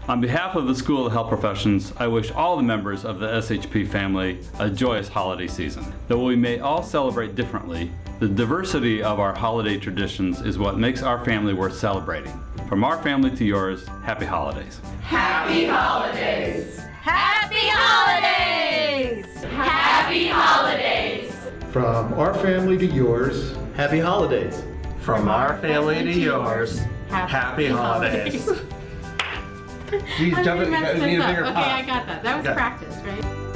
On behalf of the School of Health Professions, I wish all the members of the SHP family a joyous holiday season. Though we may all celebrate differently, the diversity of our holiday traditions is what makes our family worth celebrating. From our family to yours, happy holidays. Happy holidays! Happy holidays! Happy holidays! From our family to yours, happy holidays. From our family to yours, happy holidays. Geez, jump it, you need a bigger Okay, pop. I got that. That was Okay. practice, right?